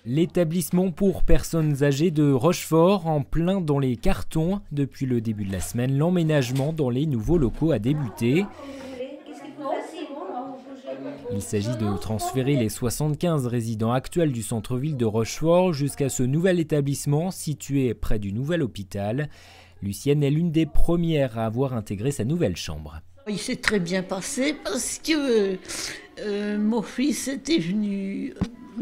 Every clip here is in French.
L'établissement pour personnes âgées de Rochefort, en plein dans les cartons. Depuis le début de la semaine, l'emménagement dans les nouveaux locaux a débuté. Il s'agit de transférer les 75 résidents actuels du centre-ville de Rochefort jusqu'à ce nouvel établissement situé près du nouvel hôpital. Lucienne est l'une des premières à avoir intégré sa nouvelle chambre. Il s'est très bien passé parce que mon fils était venu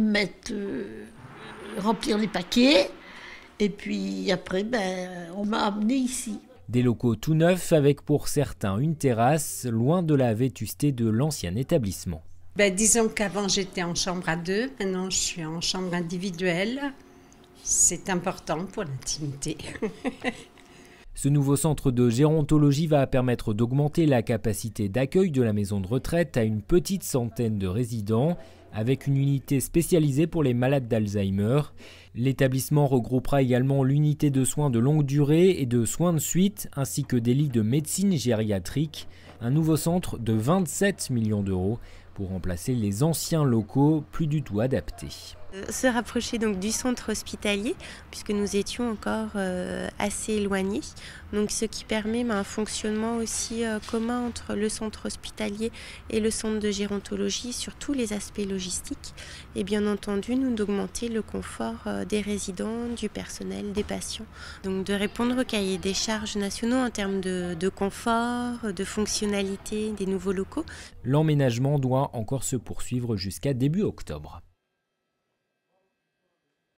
remplir les paquets et puis après on m'a amené ici. Des locaux tout neufs avec pour certains une terrasse, loin de la vétusté de l'ancien établissement. Disons qu'avant j'étais en chambre à deux, maintenant je suis en chambre individuelle. C'est important pour l'intimité. Ce nouveau centre de gérontologie va permettre d'augmenter la capacité d'accueil de la maison de retraite à une petite centaine de résidents, avec une unité spécialisée pour les malades d'Alzheimer. L'établissement regroupera également l'unité de soins de longue durée et de soins de suite, ainsi que des lits de médecine gériatrique. Un nouveau centre de 27 millions d'euros pour remplacer les anciens locaux plus du tout adaptés. Se rapprocher donc du centre hospitalier puisque nous étions encore assez éloignés, donc ce qui permet un fonctionnement aussi commun entre le centre hospitalier et le centre de gérontologie sur tous les aspects logistiques et bien entendu nous d'augmenter le confort des résidents, du personnel, des patients, donc de répondre au cahier des charges nationaux en termes de confort, de fonctionnalité des nouveaux locaux. L'emménagement doit encore se poursuivre jusqu'à début octobre.